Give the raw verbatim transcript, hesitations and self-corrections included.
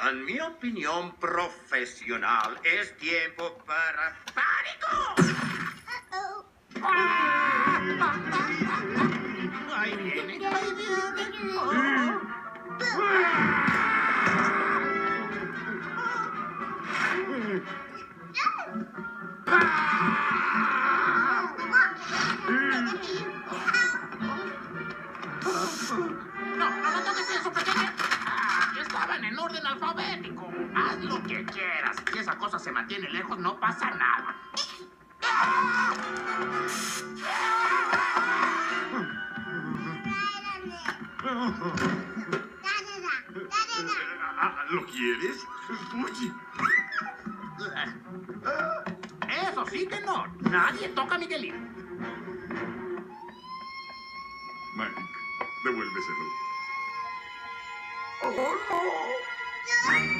En mi opinión profesional, es tiempo para... ¡Pánico! Ahí viene, ahí viene. No, no, no toques eso, pequeña. Ah, estaban en orden alfabético. Haz lo que quieras. Si esa cosa se mantiene lejos, no pasa nada. ¿Lo quieres? Oye. Eso sí que no. Nadie toca a Miguelito. Mike, devuélveselo. ¡Oh, no!